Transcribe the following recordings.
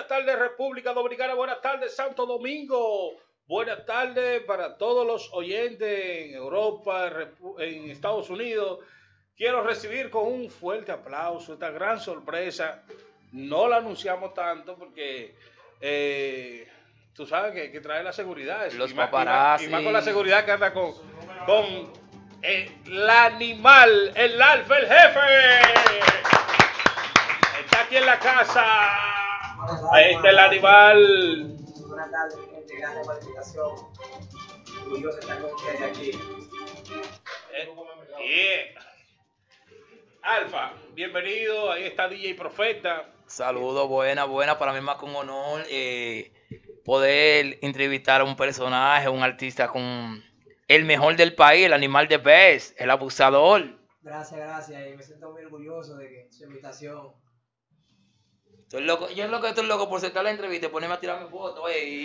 tardes República Dominicana, buenas tardes Santo Domingo, buenas tardes para todos los oyentes en Europa, en Estados Unidos. Quiero recibir con un fuerte aplauso esta gran sorpresa. No la anunciamos tanto porque tú sabes que hay que traer la seguridad. Los paparazzi. Y más con la seguridad que anda con el animal, el alfa, el jefe. Está aquí en la casa. Ahí está el animal. Buenas tardes, gente. Gracias por la invitación. Orgulloso de estar con ustedes aquí. Alfa, bienvenido. Ahí está DJ Profeta. Saludos, buena. Para mí es más que un honor poder entrevistar a un personaje, un artista con el mejor del país, el animal de best, el abusador. Gracias. Y me siento muy orgulloso de que su invitación. Estoy loco, yo es lo que estoy loco por aceptar la entrevista y ponerme a tirarme fotos,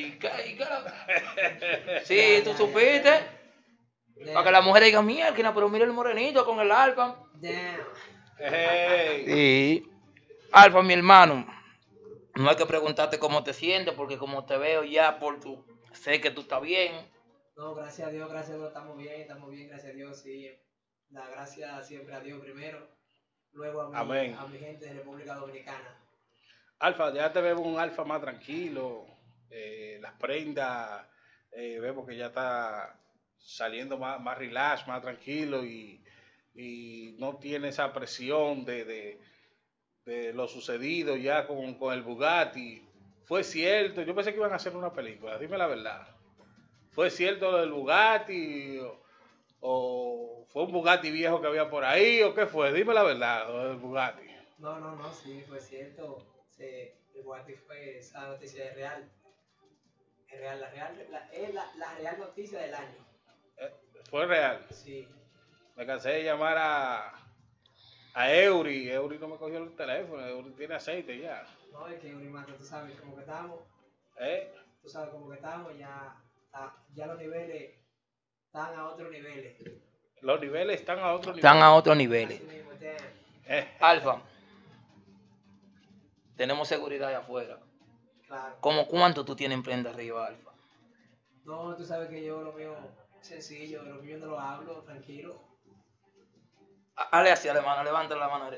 Sí, tú supiste. Para que la mujer diga, mierda, pero mira el morenito con el alfa. Damn. Hey. Sí. Alfa, mi hermano, no hay que preguntarte cómo te sientes, porque como te veo ya sé que tú estás bien. No, gracias a Dios, estamos bien, gracias a Dios, sí. La gracia siempre a Dios primero, luego a mi gente de República Dominicana. Alfa, ya te vemos un alfa más tranquilo, las prendas, vemos que ya está saliendo más relax, más tranquilo y no tiene esa presión de lo sucedido ya con el Bugatti. Fue cierto, yo pensé que iban a hacer una película, dime la verdad. ¿Fue cierto lo del Bugatti o fue un Bugatti viejo que había por ahí o qué fue? Dime la verdad, lo del Bugatti. No, sí, fue cierto. El Bugatti fue, esa noticia es real. Es real, la real noticia del año. Fue real. Sí. Me cansé de llamar a Eury no me cogió el teléfono, Eury tiene aceite ya. No, es que Eury, mano, tú sabes cómo que estamos. Tú sabes cómo que estamos, ya los niveles están a otros niveles. Los niveles están a otro nivel. Están a otros niveles. Así mismo, Alfa, tenemos seguridad allá afuera. Claro. ¿Cómo cuánto tú tienes en prenda arriba, Alfa? No, tú sabes que yo lo mío sencillo, lo mío no lo hablo, tranquilo. Hale así, hermano, levanta la mano.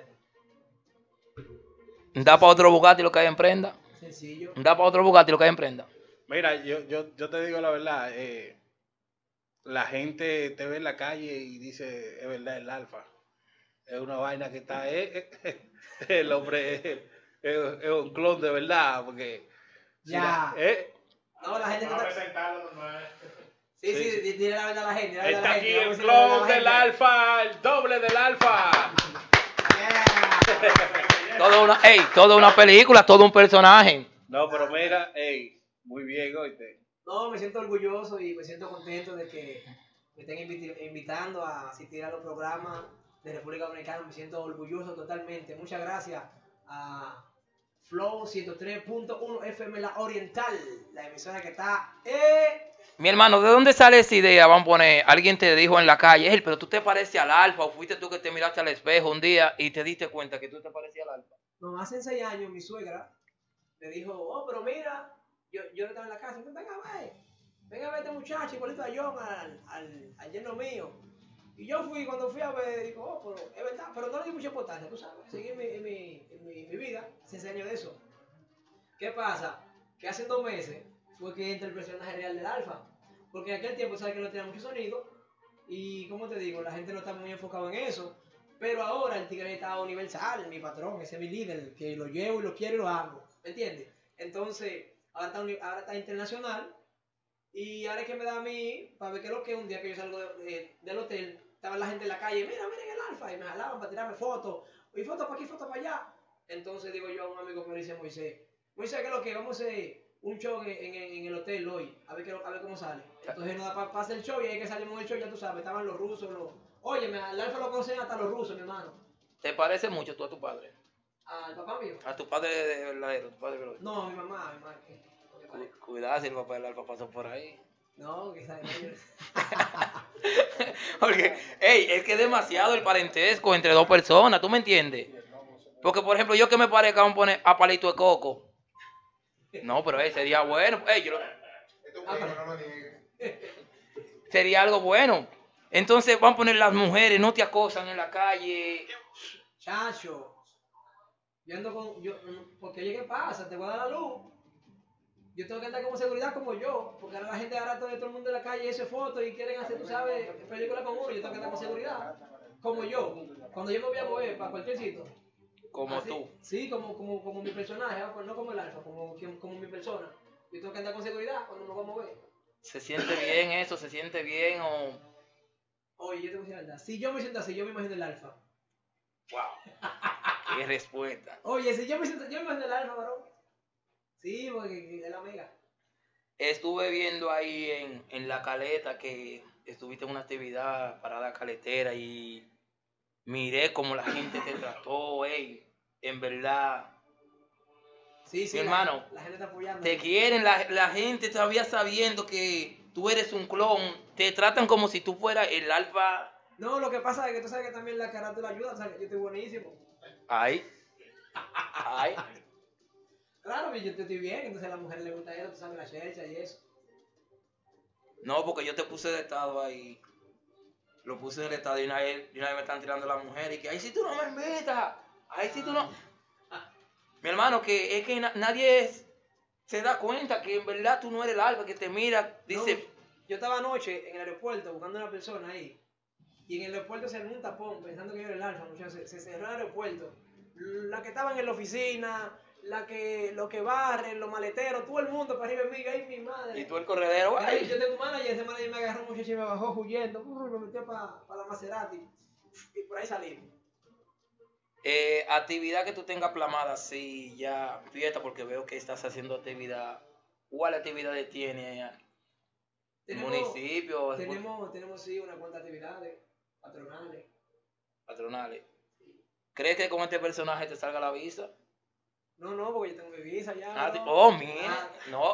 ¿Da para otro Bugatti lo que hay en prenda? Sencillo. ¿Da para otro Bugatti lo que hay en prenda? Mira, yo te digo la verdad, la gente te ve en la calle y dice, es verdad, el alfa. Es una vaina que está, el hombre es un clon de verdad, porque... Ya. No, la gente no está... presentarlo, no es... Sí, dile la verdad a la gente. Está aquí el clon del alfa, el doble del alfa. Toda una película, todo un personaje. No, pero mira, muy bien, oíste. No, me siento orgulloso y me siento contento de que me estén invitando a asistir a los programas de República Dominicana. Me siento orgulloso totalmente. Muchas gracias a Flow 103.1 FM La Oriental, la emisora que está... Mi hermano, ¿de dónde sale esa idea? Vamos a poner, alguien te dijo en la calle, pero tú te pareces al alfa, o fuiste tú que te miraste al espejo un día y te diste cuenta que tú te parecías al alfa. No, hace 6 años mi suegra me dijo, oh, pero mira, yo estaba en la casa, venga a ver este muchacho, igualito a John, al yerno mío. Y yo cuando fui a ver, digo, oh, pero es verdad, pero no le di mucha importancia, tú sabes, seguí en mi vida, hace 6 años de eso. ¿Qué pasa? Que hace 2 meses fue que entra el personaje real del alfa, porque en aquel tiempo sabes que no tenía mucho sonido, y como te digo, la gente no está muy enfocada en eso, pero ahora el tigre está universal, mi patrón, ese es mi líder, que lo llevo y lo quiero y lo amo, ¿me entiendes? Entonces, ahora está internacional, y ahora es que me da a mí, para ver qué es lo que un día que yo salgo del hotel, estaba la gente en la calle, miren el alfa, y me jalaban para tirarme fotos, y fotos para aquí, fotos para allá. Entonces digo yo a un amigo que me dice Moisés, ¿qué es lo que vamos a hacer? Un show en el hotel hoy, a ver cómo sale. Entonces nos da para hacer el show y ahí que salimos del show, ya tú sabes, estaban los rusos, Oye, al alfa lo conocen hasta los rusos, mi hermano. ¿Te parece mucho tú a tu padre? ¿Al papá mío? A tu padre de verdadero, tu padre verdadero. No, mi mamá. Cuidado si el papá del alfa pasó por ahí. No, quizás no. Porque, es que es demasiado el parentesco entre dos personas, ¿tú me entiendes? Porque, por ejemplo, yo que me parezca, vamos a poner a Palito de Coco. No, pero sería bueno. Esto es bueno, no lo niegues. Sería algo bueno. Entonces van a poner las mujeres, no te acosan en la calle. Chacho, yo ando con, porque oye, ¿qué pasa? Te voy a dar la luz. Yo tengo que andar como seguridad como yo, porque ahora la gente ahora todo el mundo en la calle hace fotos y quieren hacer, tú sabes, películas con uno, yo tengo que andar con seguridad, como yo. Cuando yo me voy a mover para cualquier sitio. Como Así, tú. Sí, como mi personaje, pues no como el alfa, como mi persona. Yo tengo que andar con seguridad cuando me voy a mover. ¿Se siente bien eso? ¿Se siente bien o...? Oye, yo te voy a decir la verdad, si yo me siento así, yo me imagino el alfa. Wow. Qué respuesta. Oye, si yo me siento, yo me imagino el alfa, varón. Sí, porque es la mega. Estuve viendo ahí en La Caleta que estuviste en una actividad para la caletera y miré cómo la gente te trató, ey. En verdad, Sí, mi hermano, la gente está apoyando. te quieren, la gente todavía sabiendo que tú eres un clon, te tratan como si tú fueras el alfa. No, lo que pasa es que tú sabes que también la carátula ayuda, o sea, que yo estoy buenísimo. Ay, ay. Claro, yo estoy bien, entonces a la mujer le gusta eso, tú sabes, la chelcha y eso. No, porque yo te puse de estado ahí. Lo puse en el estado y una vez me están tirando las mujeres y que, ay, si tú no me invitas, ay, si tú no... Mi hermano, que es que nadie se da cuenta que en verdad tú no eres el alfa, que te mira, dice... No, yo estaba anoche en el aeropuerto buscando a una persona ahí. Y en el aeropuerto se armó un tapón pensando que yo era el alfa, muchachos. Se cerró el aeropuerto. La que estaban en la oficina, los que barren, los maleteros, todo el mundo para arriba de mí, ay mi madre. Y tú el corredero, Ay, ay. yo tengo un manager, ese manager me agarró muchacho y me bajó huyendo, me metió para la Maserati. Y por ahí salimos. Actividad que tú tengas plamada, sí, ya, fiesta, porque veo que estás haciendo actividad. ¿Cuál actividades tiene? Municipio, Tenemos sí una cuanta actividades patronales. patronales. ¿Crees que con este personaje te salga la visa? No, porque yo tengo mi visa ya. Ah, ¿no? oh, mira, no.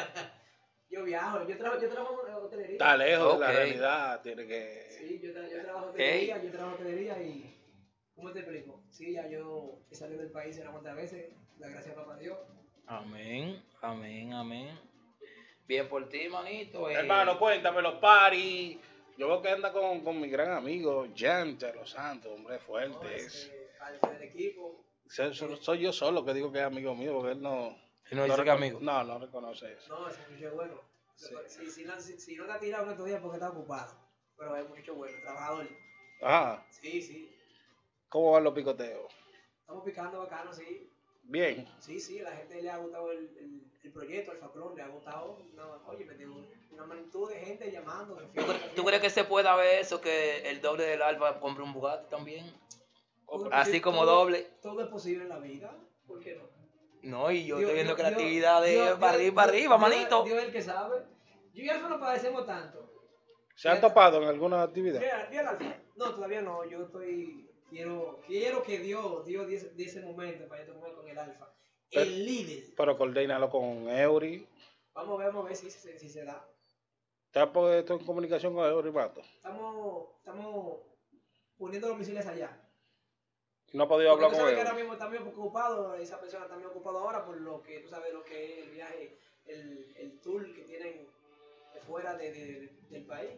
Yo viajo, yo trabajo en hotelería. Está lejos de la Ok. realidad, tiene que... Sí, yo trabajo en hotelería, y... ¿Cómo te explico? Sí, ya yo he salido del país unas cuantas veces, la gracia de papá Dios. Amén, amén, amén. Bien por ti, manito. Hermano, cuéntame los paris. Yo veo que anda con mi gran amigo Jan de los Santos, hombre fuerte. Al equipo. Soy yo solo que digo que es amigo mío, porque él no... No dice que amigo. No reconoce eso. No, ese muchacho es bueno. Sí. Si no te ha tirado en estos días porque está ocupado. Pero es muchacho bueno, trabajador. Ajá. Sí. ¿Cómo van los picoteos? Estamos picando bacano, sí. Bien. Sí, la gente le ha gustado el proyecto, el Faclón, le ha gustado. Oye, me dio una magnitud de gente llamando. ¿Tú crees que se pueda ver eso, que el doble del alfa compre un Bugatti también? Así como doble. Todo es posible en la vida, ¿por qué no? No, y yo Dios- estoy viendo que Dios- la actividad de Dios- para Dios- arriba, manito. Dios es el que sabe. Yo y Alfa nos padecemos tanto. ¿Se han topado en alguna actividad? No, todavía no. Yo quiero que Dios de ese momento para yo tomar con el Alfa. El líder. Pero coordínalo con Eury. Vamos a ver si se da. ¿Estás puesto en comunicación con Eury, Mato? Estamos poniendo los misiles allá. No ha podido Porque hablar tú con sabes que Eury. ahora mismo está muy ocupado, esa persona está muy ocupado ahora por lo que tú sabes lo que es el viaje, el tour que tienen fuera del país.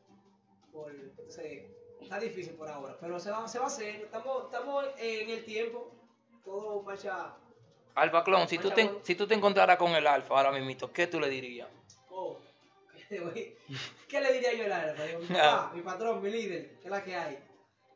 Entonces, está difícil por ahora, pero se va a hacer. Estamos en el tiempo, todo marcha. Alfa Clon, si tú te encontraras con el alfa ahora mismo, ¿qué tú le dirías? Oh, ¿qué le diría yo al Alfa? Digo, mi papá, mi patrón, mi líder, ¿qué es la que hay?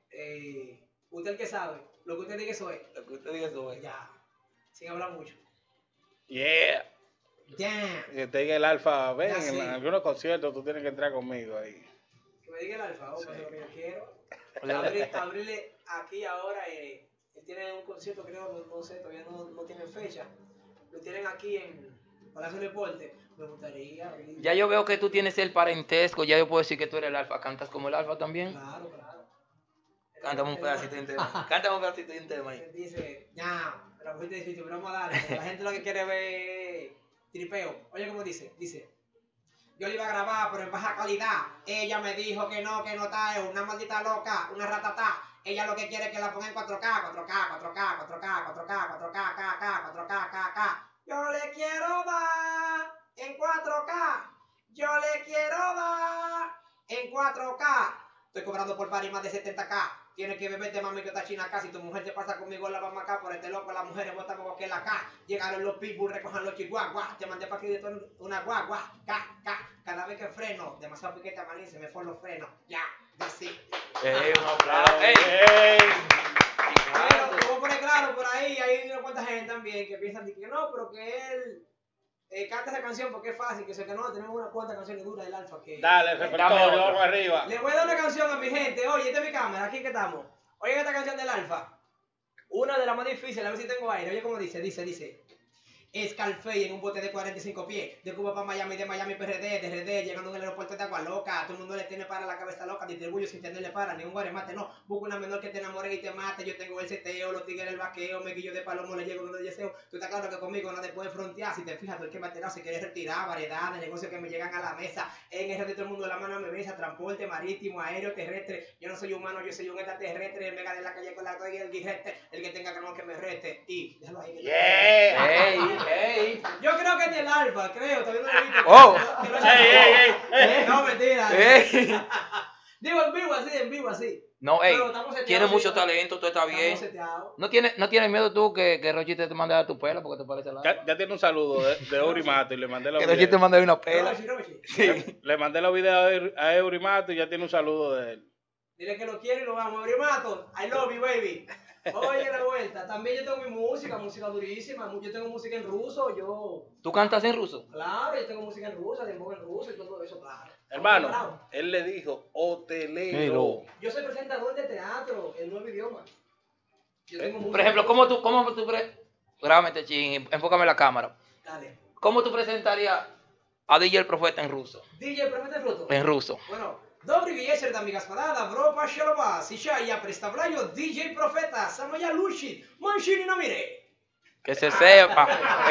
Usted el que sabe, lo que usted diga eso es. Lo que usted diga eso es. Ya, sin hablar mucho. Yeah. Ya. Que te diga el alfa, ven, Ya, sí. en algunos conciertos tú tienes que entrar conmigo ahí. Que me diga el Alfa, pues es lo que yo quiero. Ole. Abrirle aquí ahora, él tiene un concierto, creo, no sé, todavía no tienen fecha. Lo tienen aquí en Palacio del Deporte. Me gustaría abrir. Ya yo veo que tú tienes el parentesco, ya yo puedo decir que tú eres el alfa. ¿Cantas como el alfa también? Claro. Cántame un pedacito de un tema. Cántame un pedacito de un tema ahí. Dice, ya, pero muy difícil, pero vamos a darle. Porque la gente lo que quiere ver es tripeo. Oye, ¿cómo dice? Dice, yo le iba a grabar, pero en baja calidad. Ella me dijo que no está, es una maldita loca, una ratata. Ella lo que quiere es que la ponga en 4K, 4K, 4K, 4K, 4K, 4K, 4K, 4K, 4K. Yo le quiero dar en 4K. Yo le quiero dar en 4K. Estoy cobrando por party más de 70K. Tienes que beberte, mami, que está china acá. Si tu mujer te pasa conmigo, la vamos acá. Por este loco, las mujeres botan como que la K. Llegaron los pitbull, recojan los chihuahuas. Te mandé para aquí de todo una guagua. Cada vez que freno, demasiado piquete a maní, se me fueron los frenos. Ya, así. Un aplauso. Bueno, te voy a poner claro por ahí. Hay una cuanta gente también que piensan que no, pero que él canta esa canción porque es fácil. Que sé que no, tenemos una cuanta canciones duras del Alfa. Que Dale, repertorio, vamos arriba. le voy a dar una canción a mi gente. Oye, esta es mi cámara, aquí que estamos. Oye, esta canción del Alfa. Una de las más difíciles, a ver si tengo aire. Oye, como dice. Scarface en un bote de 45 pies, de Cuba para Miami, de Miami PRD, de RD, llegando en el aeropuerto de Agua Loca, todo el mundo le tiene para la cabeza loca, distribuyo sin tenerle para, ni un guaremate, no, busco una menor que te enamore y te mate, yo tengo el seteo, los tigres el vaqueo, me guillo de palomo, le llego donde deseo, tú estás claro que conmigo no te puedes frontear, si te fijas, tú el que me ha tirado, se quiere retirar, variedad de negocios que me llegan a la mesa, en el de todo el mundo la mano me besa, transporte marítimo, aéreo, terrestre, yo no soy humano, yo soy un extraterrestre, el mega de la calle con la toalla y el guirrete, el que tenga que me rete, y déjalo ahí. Ey. Yo creo que es del Alfa, creo, todavía no lo he visto. Oh. No, mentira. Digo en vivo así. No, Pero estamos seteados, tienes mucho sí, talento, tú estás bien. Estamos seteados. ¿No tienes miedo tú que Rochi te mande a tu pela porque te parece la... Ya tiene un saludo de Eurimato y le mandé los Que Rochi te videos. mande una pela. Rochi. Sí. Le mandé los videos a Eurimato y ya tiene un saludo de él. Dile que lo quiero y lo vamos. Eurimato, I love you, baby. Oye, la vuelta. También yo tengo mi música durísima. Yo tengo música en ruso, ¿Tú cantas en ruso? Claro, yo tengo música en ruso, dembow en ruso y todo eso, claro. Hermano, él le dijo hotelero. Yo soy presentador de teatro en 9 idiomas. Yo tengo música Por ejemplo, en ¿cómo tú Grábame, Techín, enfócame la cámara. Dale. ¿Cómo tú presentarías a DJ El Profeta en ruso? DJ Profeta Fruto. En ruso. Bueno, добрый вечер, дамы и господа, добро пожаловать. Сейчас я представляю DJ Profeta, самая лучшая мужчина на мире. Que se sepa.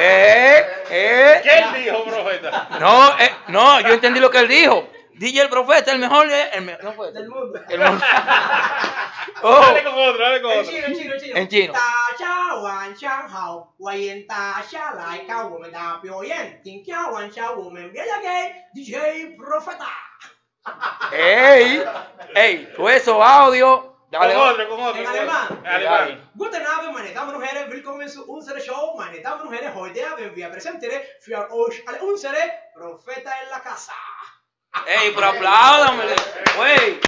¿Qué él dijo, profeta? No, yo entendí lo que él dijo. DJ El Profeta, el mejor, no fue. Del mundo. El mundo. Dale con otro, dale con En otro. chino. En chino. 大家晚上好，欢迎大家来看我们的表演。今天晚上我们表演给 DJ Profeta。 Ey, tú eso audio. Dale. Con otro. En alemán. En alemán. Guten Abend, meine Damen und Herren, willkommen zu unserer Show. Meine Damen und Herren, heute haben wir präsentieren für euch alle unsere Profeta en la casa. Ey, pero apláudamele. Güey.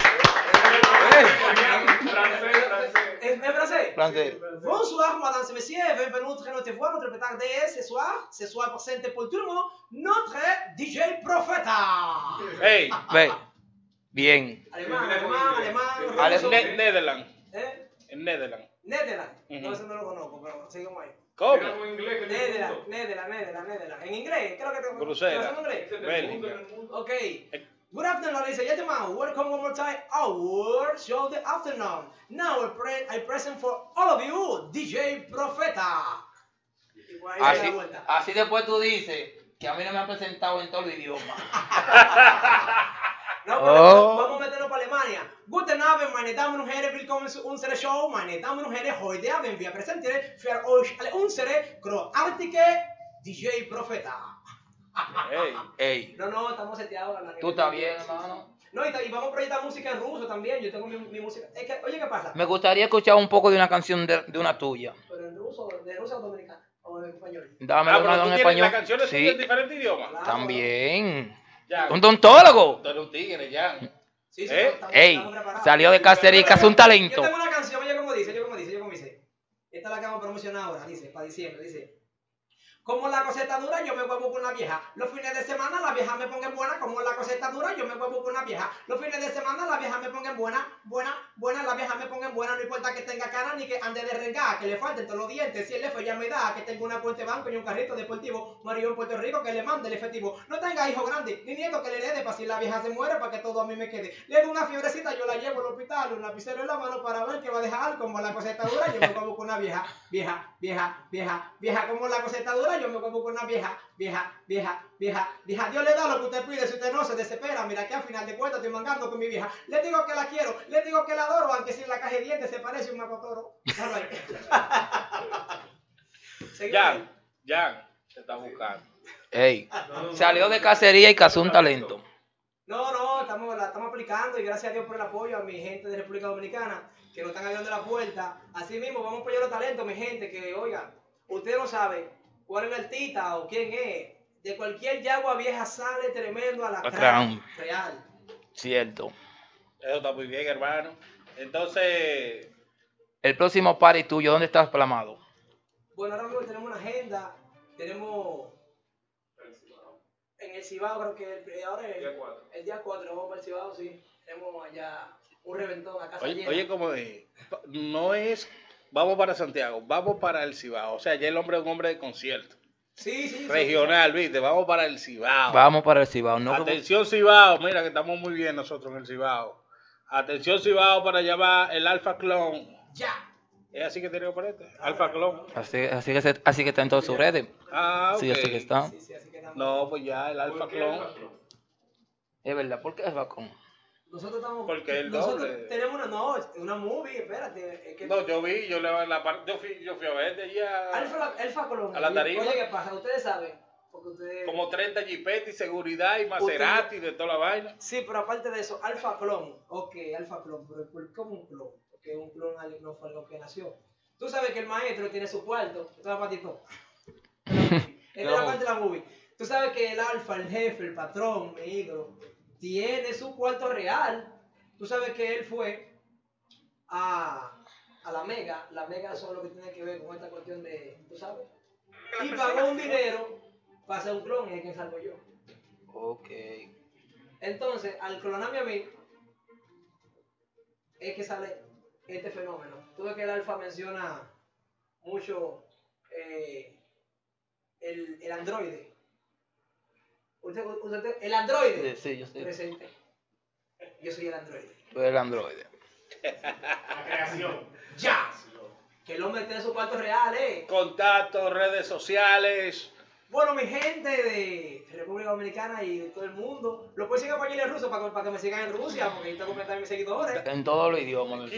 En francés. Francés. Bonsoir, madame et messieurs, bienvenue dans notre voix, notre pétard ce soir présenté pour tout le monde, notre DJ Profeta. Hey, Ve. Bien. Alemán, ruso. Netherlands. ¿Eh? En Netherlands. Netherlands. Ujú. No, eso no lo conozco, pero seguimos ahí. ¿Cómo? Netherlands. En inglés, creo que te Bruselas. ¿te lo hacen en inglés? Bélgica. Okay. Good afternoon, ladies and gentlemen. Welcome one more time our show the afternoon. Now I present for all of you DJ Profeta. Así después tú dices que a mí no me han presentado en todo el idioma. No, pero vamos a meterlo para Alemania. Guten Abend, meine Damen und Herren, willkommen zu unserer Show. Meine Damen und Herren, heute haben wir präsentieren für euch alle unsere großartige DJ Profeta. Ey. No, estamos seteados. Tú estás bien, hermano. No, y vamos a proyectar música en ruso también. Yo tengo mi música. Es que, oye, ¿qué pasa? Me gustaría escuchar un poco de una canción de una tuya. Pero en ruso, de ruso o dominicano, o en español. Dame Pero una tú en tienes español. las canciones tuyas en Sí, diferentes idiomas. Claro. también. Ya. Un odontólogo. Tú eres un tigre, ya. Sí, Ey, estamos preparados. salió de Casterica, es un talento. Yo tengo una canción, oye, como dice. Esta es la que vamos a promocionar ahora, dice, para diciembre, dice. Como la coseta dura, yo me huevo con una vieja. Los fines de semana la vieja me pongan buena. Como la coseta dura, yo me huevo con una vieja. Los fines de semana la vieja me pongan buena. La vieja me pongan buena. No importa que tenga cara ni que ande de rengar. Que le falten todos los dientes. Si el F ya me da. Que tenga una puente banco y un carrito deportivo. Mario en Puerto Rico que le mande el efectivo. No tenga hijo grande ni nieto que le herede. Para si la vieja se muere, para que todo a mí me quede. Le doy una fiebrecita, yo la llevo al hospital. Un lapicero en la mano para ver que va a dejar. Como la coseta dura, yo me huevo con una vieja. Vieja. Como la coseta dura, yo me huevo con una vieja. Dios le da lo que usted pide si usted no se desespera. Mira que al final de cuentas estoy mangando con mi vieja. Le digo que la quiero, le digo que la adoro, aunque si en la caja de dientes se parece un macotoro. Jan, Se está buscando. Ey, salió de cacería y cazó un talento. No, la estamos aplicando y gracias a Dios por el apoyo a mi gente de República Dominicana que nos están abriendo la puerta. Así mismo, vamos a apoyar los talentos, mi gente, que oigan, usted no sabe cuál es el artista o quién es. De cualquier yagua vieja sale tremendo a la Alacrán. real. Cierto. Eso está muy bien, hermano. Entonces, El próximo party tuyo, ¿dónde estás plasmado? Bueno, ahora mismo tenemos una agenda, tenemos en el Cibao, creo que ahora es el día 4, vamos para el Cibao, sí. Tenemos allá un reventón a casa llena. oye, como no es, vamos para Santiago, vamos para el Cibao. O sea, ya el hombre es un hombre de concierto. Sí. Regional, viste, vamos para el Cibao. Vamos para el Cibao. No, Atención Cibao, mira que estamos muy bien nosotros en el Cibao. Atención Cibao para llamar el Alpha Clone. Ya. ¿Es así que tiene que ponerte? Alpha Clone. así que está en todas sus redes. Ah, ok. Sí, así que está. Sí, así que estamos. No, pues ya, el Alpha Clone. Es verdad, ¿por qué es Bacon? Nosotros estamos. Porque el nosotros doble. tenemos una movie, espérate. Es que No, yo vi, yo fui a ver de allá Alfa Colón. a la tarima. Oye, ¿qué pasa? Ustedes saben. Porque ustedes. como 30 jipetes y seguridad y Maserati y de toda la vaina. Sí, pero aparte de eso, Alfa Clon. Ok, Alfa Clon, pero ¿por qué como un clon? Porque un clon no fue algo que nació. Tú sabes que el maestro tiene su cuarto. Esto va para ti todo. Esta es la parte de la movie. Tú sabes que el alfa, el jefe, el patrón, mi ídolo, tiene su cuarto real. Tú sabes que él fue a la Mega. La Mega son lo que tiene que ver con esta cuestión de, tú sabes. Y pagó un dinero para hacer un clon y es quien salgo yo. Ok. Entonces, al clonarme a mí, es que sale este fenómeno. Tú ves que el alfa menciona mucho el androide. El androide. Sí, yo sé. Presente. Yo soy el androide. Tú eres el androide. La creación. ¡Ya! Que el hombre tiene su cuarto real, Contactos, redes sociales. Bueno, mi gente de República Dominicana y de todo el mundo, lo pueden seguir a en ruso para que me sigan en Rusia, porque ahí tengo que comentar mis seguidores. En todos los idiomas.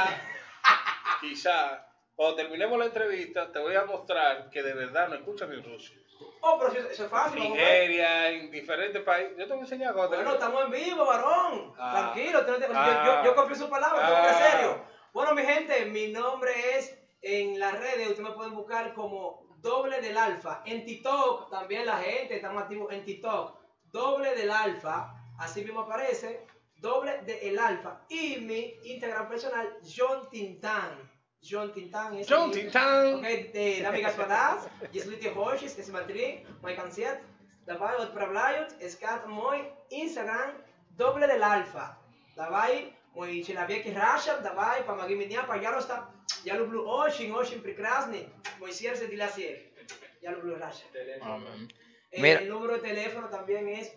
Quizá, cuando terminemos la entrevista, te voy a mostrar que de verdad no escuchan en Rusia. Oh, pero eso es fácil. vamos a ver. Nigeria, en diferentes países. Yo te voy a enseñar cuando Bueno, estamos en vivo, varón. Ah. Tranquilo, Ah. yo confío en sus palabras, Ah. tengo que serio. Bueno, mi gente, mi nombre es en las redes, ustedes me pueden buscar como Doble del Alfa. En TikTok también la gente, estamos activos en TikTok. Doble del Alfa, así mismo aparece, Doble del Alfa. Y mi Instagram personal, John Tintán. John Tintán es John mi- Tintán. Ok, дами и господа, если ты хочешь, смотри мой концерт, давай отправляют искать мой Instagram Doble del Alfa. Давай, мой человек Раша, давай, помоги меня, пожалуйста. Я люблю очень прекрасный мой сердце для всех. Я люблю Раша. Amén. Mira. El número de teléfono también es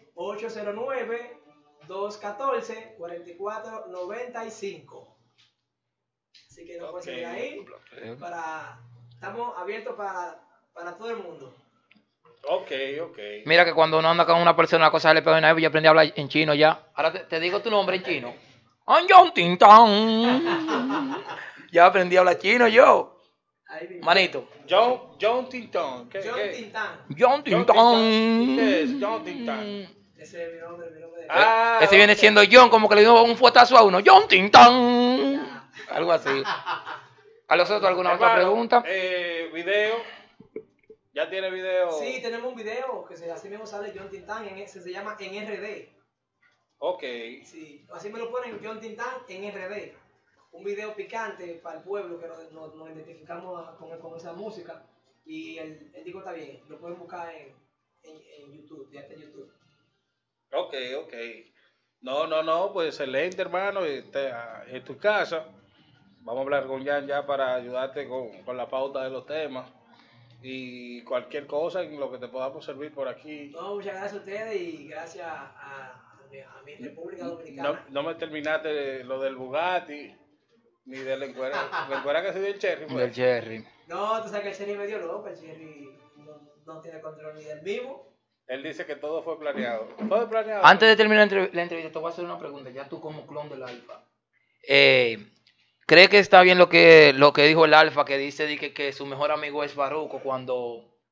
809-214-4495. Así que nos pueden seguir ahí. Estamos abiertos para todo el mundo. Ok. Mira que cuando uno anda con una persona, la cosa le pega una vez, yo aprendí a hablar en chino ya. Ahora te digo tu nombre en chino. Anjon Tintán. Ya aprendí a hablar chino yo. Ahí mismo. Manito. John Tintán. ¿Qué? John qué? Tintán. John Tintán. Tintán. ¿Qué es John Tintán? Ese es mi nombre de... Ah, Ese viene ok. siendo John, como que le dio un fuetazo a uno. John Tintán. Algo así. ¿A los otros alguna otra Hermano, pregunta? Video. ¿Ya tiene video? Sí, tenemos un video que así mismo sale John Tintán, se llama En RD. Ok. Sí, así me lo ponen John Tintán en RD. Un video picante para el pueblo que nos identificamos con esa música. Y el disco está bien, lo pueden buscar en YouTube, ya está en YouTube. Ok. No, pues excelente, hermano. En tu casa. Vamos a hablar con Jan ya para ayudarte con la pauta de los temas. Y cualquier cosa en lo que te podamos servir por aquí. No, muchas gracias a ustedes y gracias a mi República Dominicana. No me terminaste lo del Bugatti, ni de la encuera que se dio el Cherry. pues. Del Jerry. No, tú sabes que el Cherry me dio loco, el Cherry no tiene control ni del mismo. Él dice que todo fue planeado. Todo es planeado. Antes de terminar la entrevista, te voy a hacer una pregunta. Ya tú como clon del Alfa. ¿Crees que está bien lo que dijo el Alfa, que dice que su mejor amigo es Baruco cuando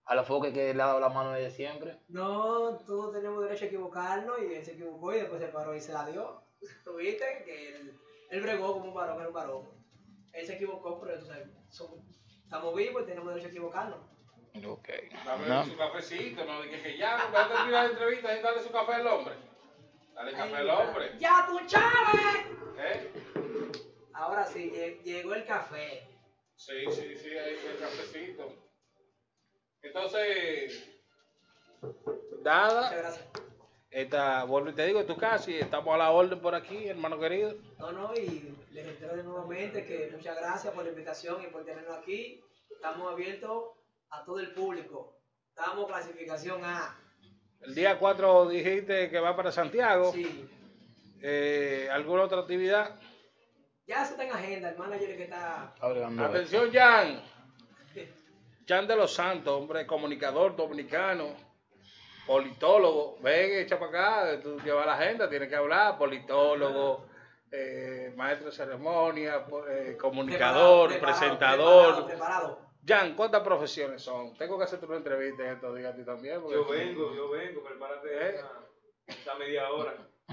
A los foques que le ha dado la mano desde siempre. No, todos tenemos derecho a equivocarnos y él se equivocó y después se paró y se la dio. ¿Tuviste? Que él bregó como un varón, era un varón. Él se equivocó, pero tú sabes, estamos vivos y tenemos derecho a equivocarnos. Ok. Dame No. su cafecito, no dije que ya, no va a terminar la entrevista y darle su café al hombre. Dale café al hombre. ¡Ya tú, Chávez! ¿Eh? Ahora sí, llegó el café. Sí, ahí el cafecito. Entonces, Muchas nada, gracias. vuelvo y te digo, tú casi, estamos a la orden por aquí, hermano querido. No, y les reitero de nuevamente que muchas gracias por la invitación y por tenernos aquí. Estamos abiertos a todo el público. Estamos clasificación A. El día 4 dijiste que va para Santiago. Sí. ¿Alguna otra actividad? Ya eso está en agenda, el manager que está... Agregando eso. Atención, Jan. Jan de los Santos, hombre, comunicador dominicano, politólogo. Ven, echa para acá, tú llevas la agenda, tienes que hablar, politólogo, maestro de ceremonia, comunicador, presentador. Preparado. Jan, ¿cuántas profesiones son? Tengo que hacerte una entrevista en estos días a ti también. Yo vengo, prepárate esa media hora.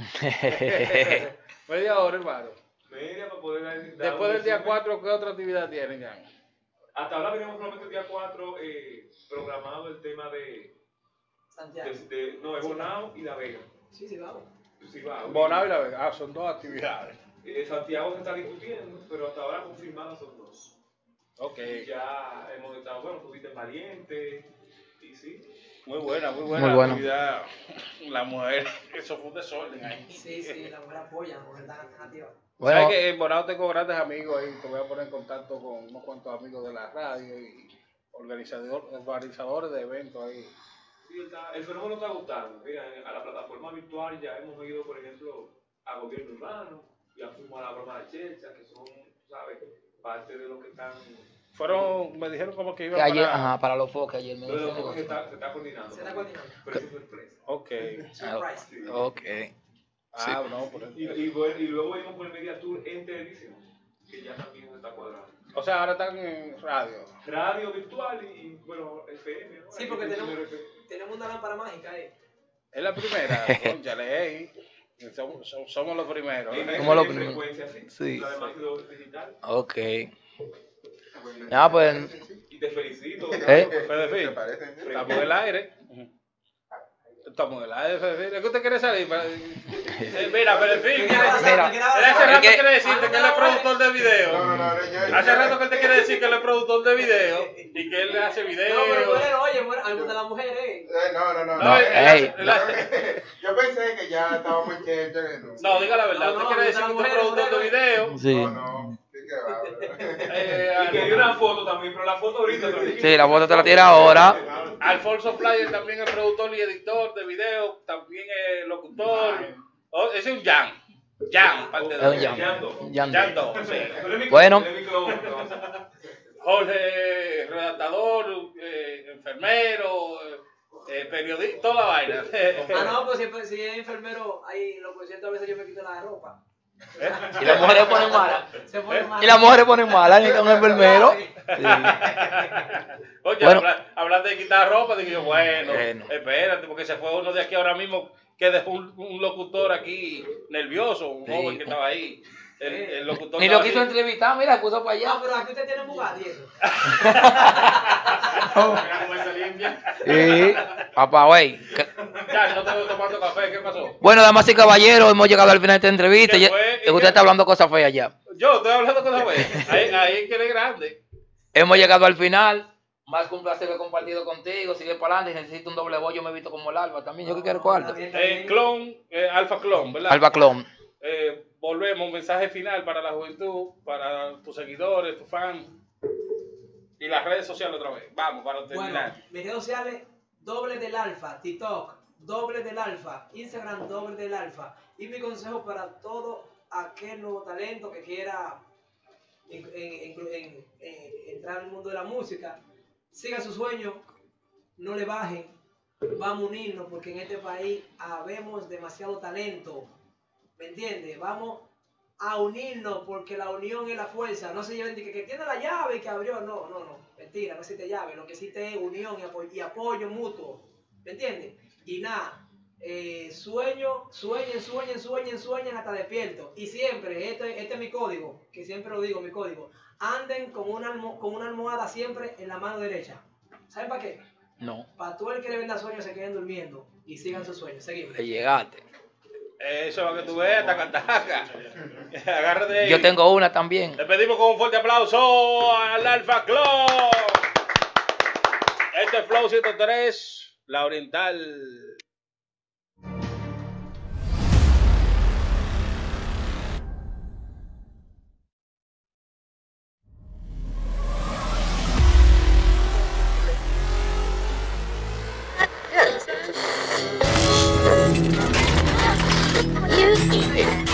Media hora, hermano. Media para poder dar Después del día resumen. 4, ¿qué otra actividad tienen, Jan? Hasta ahora teníamos solamente el día 4 programado el tema Santiago. no, es Bonao y La Vega. Sí, vamos. Sí, va. Bonao y La Vega. Son dos actividades. Santiago se está discutiendo, pero hasta ahora confirmadas son 2. Ok. Ya hemos estado, bueno, tuviste Valiente, y sí. Muy buena Muy buena. actividad. La mujer, eso fue un desorden ahí. Sí, la mujer apoya, la mujer está alternativa. Bueno, Sabes que en Bonao tengo grandes amigos ahí, te voy a poner en contacto con unos cuantos amigos de la radio y organizadores de eventos ahí. Sí, el fenómeno está gustando. Mira, a la plataforma virtual ya hemos ido, por ejemplo, a gobierno urbano, ya fuimos a la broma de Checha, que son, ¿sabes? Parte de lo que están... Me dijeron como que iban que ayer, para... para los foques ayer me Lo de los dijeron. que se está coordinando. Se está coordinando. Pero es sorpresa. Ok. Surprise. Sí. Ok. Ah, no, por Y luego venimos por el Media Tour en televisión, que ya también se está cuadrando. O sea, ahora están en radio. Radio virtual y bueno, FM, ¿no? Sí, porque tenemos una lámpara mágica ahí. Es la primera, cónchale, somos los primeros. Somos los en primeros. frecuencia, sí. Sí. Además ha sido digital. Ok. Ya, pues. Y te felicito. Fedefil, estamos en el aire. Estamos en el aire, Fedefil. ¿Es que usted quiere salir? Mira, Fedefil, Mira. él hace rato quiere decirte que él es productor de No, video. Hace rato que él te quiere decir que él es productor de video y que él hace video. No, pero bueno, oye, algo de las mujeres. No, ey. Yo pensé que ya estábamos chéveres. No, diga la verdad. Usted quiere decir que usted es productor de video. Sí. No, sí que va. Y quería una foto también, pero la foto ahorita también. Sí, la foto te la tira ahora. Alfonso Flyer también es productor y editor de video, también es locutor. Ese es un Jan. Jan, parte Es de un Jan. Jan. Yando, sí. Pero es Bueno. Jorge, redactador, enfermero, periodista, toda la vaina. No, pues si es enfermero, ahí lo que siento a veces yo me quito la ropa. Y las mujeres ponen mala. Se pone mal. Y las mujeres ponen mala. Necesitan un enfermero. Sí. Oye, Bueno. hablando de quitar ropa, digo yo, bueno, Bueno. espérate, porque se fue uno de aquí ahora mismo que dejó un locutor aquí nervioso, un Sí. joven que estaba ahí. El locutor Ni lo estaba quiso así. entrevistar, mira, puso para No, allá. pero aquí usted tiene un Bugatti y eso. Mira cómo se limpia. Sí. Papá, güey. Ya, no te veo tomando café, ¿qué pasó? Bueno, damas y caballeros, hemos llegado al final de esta entrevista. ¿Qué Ya- fue? ¿Y Usted qué? está hablando cosas feas ya. Yo estoy hablando con la web. Ahí que eres grande. Hemos llegado al final. Más que un placer haber compartido contigo. Sigue para adelante. Si necesito un doble voz, yo me he visto como el Alba también. Yo que quiero cuarto. Está bien. Clon, Alfa Clon, ¿verdad? Alba Clon. Volvemos, mensaje final para la juventud, para tus seguidores, tus fans y las redes sociales otra vez. Vamos, para terminar. Bueno, mis redes sociales, Doble del Alfa, TikTok, Doble del Alfa, Instagram, Doble del Alfa. Y mi consejo para todo aquel nuevo talento que quiera entrar al mundo de la música, sigan su sueño, no le bajen, vamos a unirnos porque en este país habemos demasiado talento, ¿me entiendes? Vamos a unirnos porque la unión es la fuerza. No se lleven de que tiene la llave y que abrió. No, no, no. Mentira, no existe llave. Lo que existe es unión y apoyo mutuo. ¿Me entiendes? Y nada, sueñen hasta despierto. Y siempre, este es mi código, que siempre lo digo, mi código. Anden con una almohada siempre en la mano derecha. ¿Saben para qué? No. Para todo el que le venda sueños se queden durmiendo y sigan sus sueños. Seguimos. Le llegaste. Eso es para que tú veas, taca. Agárrate ahí. Yo tengo una también. Le pedimos con un fuerte aplauso al Alpha Club. Este es Flow 103, La Oriental. You